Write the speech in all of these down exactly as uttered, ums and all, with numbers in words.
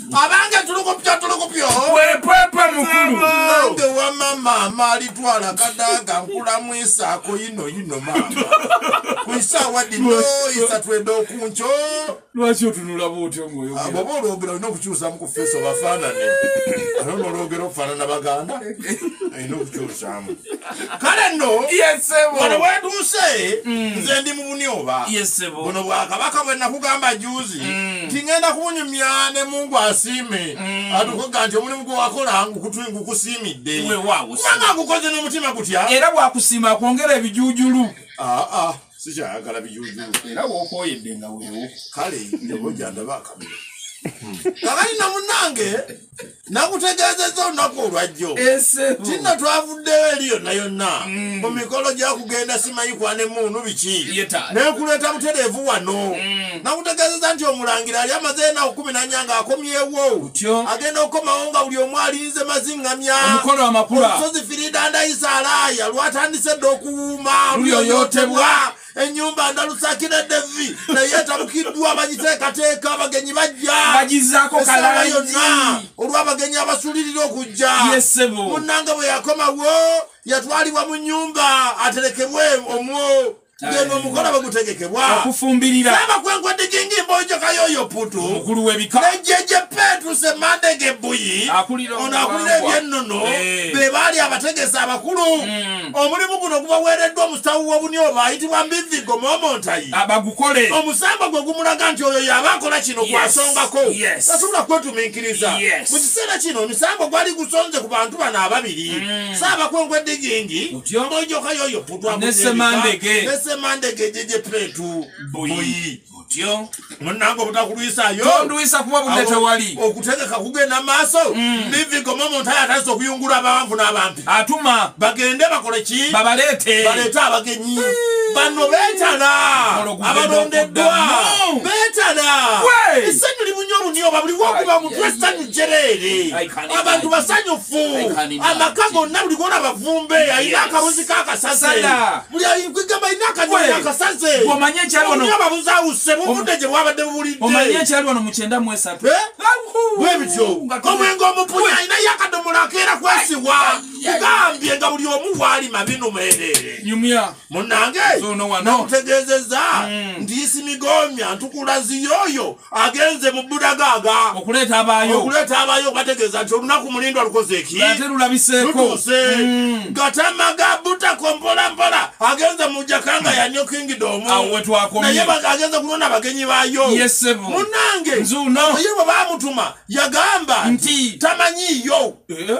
abange tulukupya tulukupyo wepepe mukulu nange wa mama malitwala kadaga nkula mwisa ko yino yino mama kwisa wadino isa twenda okuncho lwaki otunula bwotyo ngoyo abo bologera ino kuchusa mu kufeso bafanane ano bologera ofanana baganda ino kuchusa mu kale no yesebo wano weduse nze ndi mu bunyoba yesebo bono bwakabaka bwe nakugamba juzi tingenda kunyumyane mungu asime atukoga nti omulimu gwe wakola ngukutwingu kusimidde we wawo kubanga gukoze n'omutima gutya era bwakusima kwongera ebijujulu ah ah sikyayagala bijujulu era wokoyedde nga wewo kale nebojandaba akamiro kakali na munange nakutegeezezza olunaku olwajjo tinna twavuddeyo eri yonna yonna mu mikolo gyakugenda simanyi kwane muunu biki nekuleeta butereevu wano nakutegeezezza nti omulangira ali amaze enaku kumi nanya nga akomyewo agenda okukomawo nga buli omu alinze maziŋŋamya omusozi firidandayisa alaaya lwatandise dde okuwuuma luyoyotebwa enyumba ndalusakira devi naye tabukiddwa bagiteekateeka abagenyi bajja bagizaako kalayi yonna olw'abagenyi abasulirira okujja munnanga bwe yakomawo yatwalibwa mu nyumba aterekebwe omwo genda omukola bagutegekebwa okufumbirira abakwenkwe digingimbojo kayoyo putu omukulu w'ebika nejeje petuse mandege buyi ono akulira ebyennono be baali abategesa abakulu omulimu guno gubaweereddwa omusawo w'obunyoba ayitibwa mbivigo momontayi abagukole omusamba gwe gumulaga nti oyo yaba akola kino gwasongako tasobola kwetumiikiriza mu kiseera kino omusambo gwali gusonze ku bantu bano ababiri saabakwenkwe digingi mbojo kayoyo putu nesemandege mandege jeje petu boyi otyo munango butakulwisayo tondwisa kuba bulete wali okutegeka kugenda maaso bivigo momontayi atandise okuyungula abawanvu n'abampi atuma bagende bakole ki babalete baleete abagenyi bano beetala abalondeddwa beetala essanyu libunye obunyoba buli wokuba mutwe essanyu jereere abantu basanyufu amaka gonna buli gona bavumbe ayina akabuzi kakasaze buli kwigamba ayina akanyonyi akasaze omanye ekyali wano obunyoba buzawuse buvudde gye bwabadde bubulidde omanye ekyali wano mu kyenda mu esatu bwebityo omwenge omupunya ayinayo akadomola akeera kwesibwa kugambye nga buli omu bwali mabinu meerere nyumya munnange nakutegeezezza nti isimigomya ntukulaziyoyo agenze mu budagaaga okuleeta abaayo okuleeta abaayo bategeeza nti olunaku mulindwa lukoze eki ate lulabiseeko lutuuse gatamaga butako mpolampola agenze mu jakanga ya New Kingdom awo wetwakomye naye agenze kulonda abagenyi baayo munnange naye bwe baamutuma yagamba nti tamanyiyo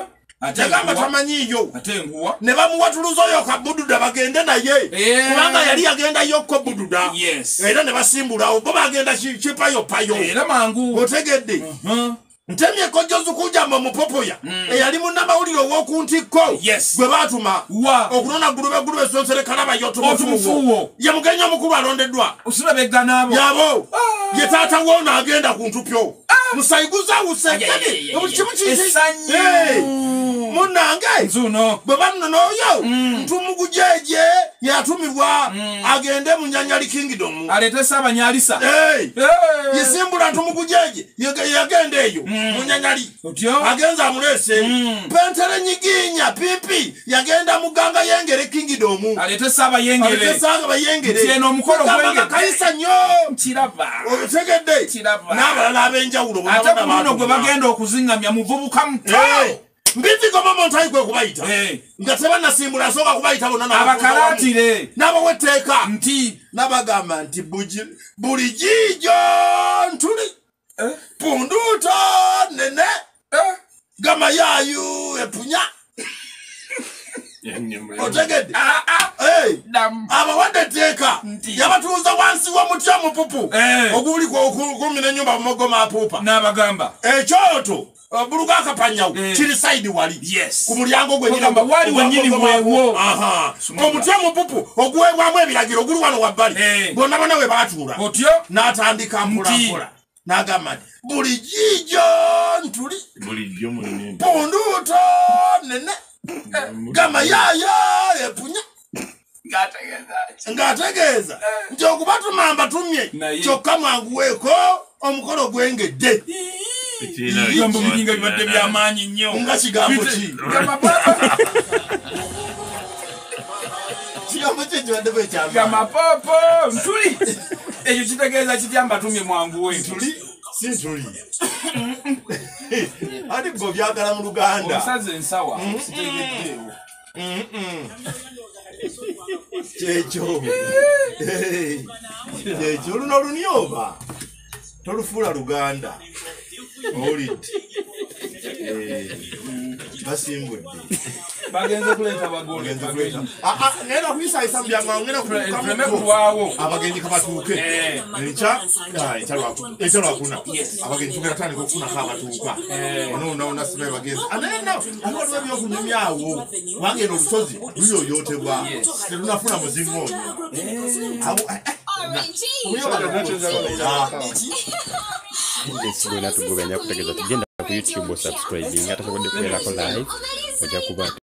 yagamba tamanyiyo ne bamuwatuluza oyo kabududa bagende naye kubanga yali yagendayo ko bududa era ne basimbulawo bo bagenda kipayopayo era mangu otegedde ntemye kojjozu kujamba mupopoya eyali munnamawulire ow'okuntikko gwe baatuma okunona gulube gulube sonsere kalaba yotomufuwo ye mugenyi omukulu alondeddwa osulabegganaabo yabo ye taata woona agenda ku ntupyo musayiguzawuse buli kimu kiki munnange nzuno bwe bamunono oyo ntumugujeje yatumibwa agende mu Nyanyali Kingdom aleete Saabanyalisa yesimbula ntumugujeje yagenda eyo mu Nyanyali agenza amuleese pentere nyiginya pipi yagenda muganga yengere Kingdom aleete Saabayengere tieno omukolo gwenge kayisa nnyo kiraba otegedde n'abalala ab'enjawulo ate muno gwe bagenda okuzingamya muvubuka muto Mbivigo momontayi kwe kubayita nga tebannasimbula asooka kubayita bonna abakalaatire n'abawetteeka nti n'abagamba nti buli jiijo ntuli punduuto nene gamayaayu epunya otegedde abawadde etteeka yabatuuza wansi w'omuti omupupu oguli kumina ennyumba mumogoma apuupa n'abagamba ekyoto buluga akapanyawo kiri side wali ku mulyango gwenyamba wali wenyini mwewo omuti omupupu ogwebwamu ebiragiro guli wano wabbali bonna bonna we baatuula n'atandika mpolampola n'agamba nti buli jiijo ntuli punduuto nene gamayaayo epunya ng'ategeeza nti okubatuma mbatumye kyokka mwanguweeko omukolo gwengedde Bigambo biringa bibadde by'amaanyi nnyo. Nga kigambo ki? Gamapapa. Kigambo ki kibadde bwekyamaanyi? Gamapapa. Ntuli. Ekyo kitegeeza kitya mbatumye mwanguwe. Ntuli? Si ntuli. Ati gwe byagala mu Luganda. Osaze ensawa. Sitegeddeewo. Kyekyo. Kyekyo luno olunyoba. Tolufuula Luganda. Owulidde. Basimbudde. Bagenze kuleeta bagole. Ngenda kuyisaayisa mu byangu ngenda kutuwawo. Abagenzi kabatuuke. Enkya enkya lwakuna. Abagenzi tugenda tutandika okufunako abatuuka. Onoona sibaye bagenzi. Anena waliwo ebyokunyumya awo. Wangenda olusozi luyooyootebwa. Telunafuna muzingoonyo. Yes, we're not going to go ku YouTube subscribing. Hata sababu ndio kwa live. Moja kubwa